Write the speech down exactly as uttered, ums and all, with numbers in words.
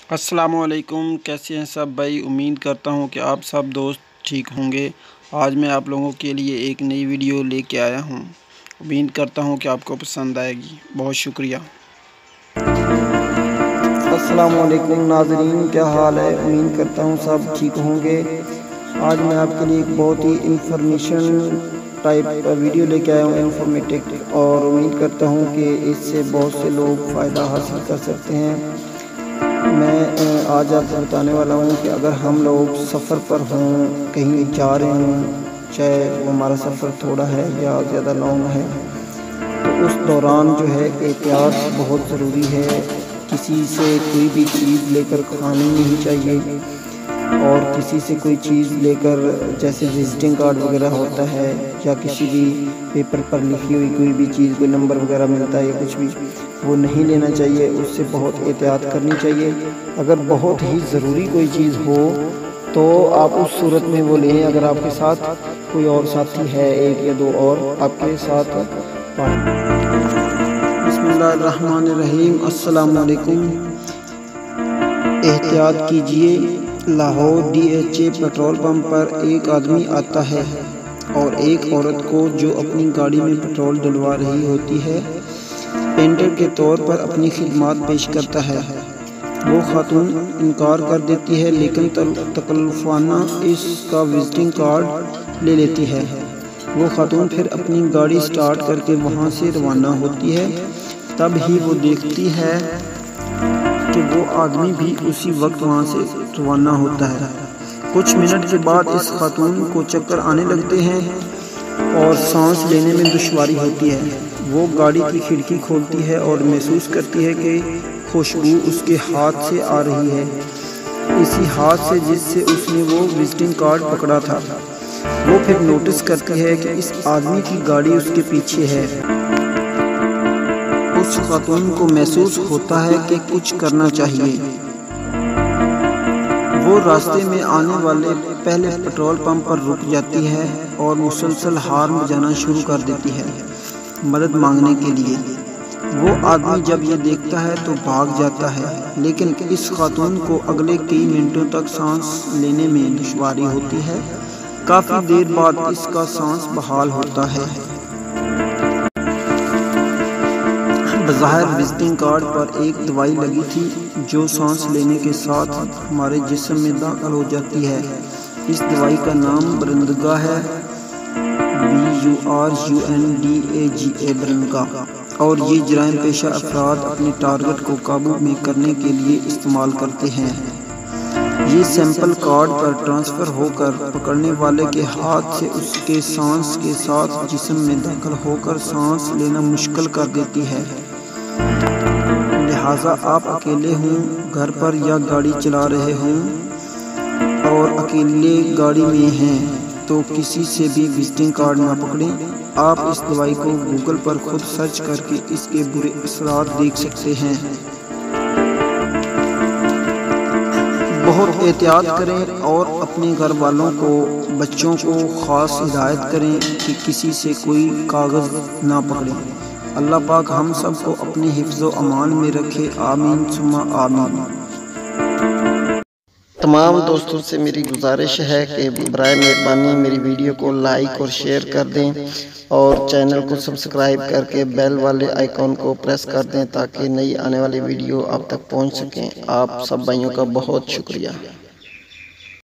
अस्सलामुअलैकुम। कैसे हैं सब भाई? उम्मीद करता हूं कि आप सब दोस्त ठीक होंगे। आज मैं आप लोगों के लिए एक नई वीडियो लेके आया हूं। उम्मीद करता हूं कि आपको पसंद आएगी। बहुत शुक्रिया। अस्सलामुअलैकुम नाज़रीन, क्या हाल है? उम्मीद करता हूँ सब ठीक होंगे। आज मैं आपके लिए एक बहुत ही इंफॉर्मेशन टाइप का वीडियो लेके आया हूँ, इंफॉर्मेटिव, और उम्मीद करता हूँ कि इससे बहुत से लोग फ़ायदा हासिल कर सकते हैं। मैं आज आपको बताने वाला हूँ कि अगर हम लोग सफ़र पर हों, कहीं जा रहे हों, चाहे वो हमारा सफ़र थोड़ा है या ज़्यादा लॉन्ग है, तो उस दौरान जो है एहतियात बहुत ज़रूरी है। किसी से कोई भी चीज़ लेकर खानी नहीं चाहिए, और किसी से कोई चीज़ लेकर, जैसे विजिटिंग कार्ड वगैरह होता है या किसी भी पेपर पर लिखी हुई कोई भी चीज़, कोई नंबर वगैरह मिलता है या कुछ भी, वो नहीं लेना चाहिए। उससे बहुत एहतियात करनी चाहिए। अगर बहुत ही ज़रूरी कोई चीज़ हो तो आप उस सूरत में वो लें। अगर आपके साथ कोई और साथी है, एक या दो और आपके साथ। बिस्मिल्लाहिर्रहमानिर्रहीम। अस्सलाम वालेकुम। एहतियात कीजिए। Lahore D H A petrol pump पर एक आदमी आता है और एक औरत को, जो अपनी गाड़ी में पेट्रोल डलवा रही होती है, पेंटर के तौर पर अपनी खिदमत पेश करता है। वो खातून इनकार कर देती है, लेकिन तकल्लुफ़ाना इसका विजिटिंग कार्ड ले लेती है। वो खातून फिर अपनी गाड़ी स्टार्ट करके वहाँ से रवाना होती है। तब ही वो देखती है कि वो आदमी भी उसी वक्त वहाँ से रवाना होता है। कुछ मिनट के बाद इस खातून को चक्कर आने लगते हैं और सांस लेने में दुश्वारी होती है। वो गाड़ी की खिड़की खोलती है और महसूस करती है कि खुशबू उसके हाथ से आ रही है, इसी हाथ से जिससे उसने वो विजिटिंग कार्ड पकड़ा था। वो फिर नोटिस करती है कि इस आदमी की गाड़ी उसके पीछे है। उस खातून को महसूस होता है कि कुछ करना चाहिए। वो रास्ते में आने वाले पहले पेट्रोल पंप पर रुक जाती है और मुसलसल हार्न बजाना शुरू कर देती है मदद मांगने के लिए। वो आदमी जब ये देखता है तो भाग जाता है, लेकिन इस खातून को अगले कई मिनटों तक सांस लेने में दुश्वारी होती है। काफ़ी देर बाद इसका सांस बहाल होता है। बज़ाहिर विजिटिंग कार्ड पर एक दवाई लगी थी जो सांस लेने के साथ हमारे जिस्म में दाखिल हो जाती है। इस दवाई का नाम बरंदगा है, B U R U N D A G A बरंदगा, और ये जराइम पेशा अफराद अपने टारगेट को काबू में करने के लिए इस्तेमाल करते हैं। ये सैंपल कार्ड पर ट्रांसफ़र होकर पकड़ने वाले के हाथ से उसके सांस के साथ जिस्म में दाखिल होकर सांस लेना मुश्किल कर देती है। लिहाजा आप अकेले हों, घर पर या गाड़ी चला रहे हों और अकेले गाड़ी में हैं, तो किसी से भी विजिटिंग कार्ड ना पकड़ें। आप इस दवाई को गूगल पर खुद सर्च करके इसके बुरे असरात देख सकते हैं। बहुत एहतियात करें और अपने घर वालों को, बच्चों को ख़ास हिदायत करें कि किसी से कोई कागज़ ना पकड़ें। अल्लाह पाक हम सब को अपने हिफ्ज़ व अमान में रखे। आमीन सुम्मा आमीन। तमाम दोस्तों से मेरी गुजारिश है कि बराए मेहरबानी मेरी वीडियो को लाइक और शेयर कर दें, और चैनल को सब्सक्राइब करके बेल वाले आइकॉन को प्रेस कर दें ताकि नई आने वाली वीडियो आप तक पहुंच सकें। आप सब भाइयों का बहुत शुक्रिया।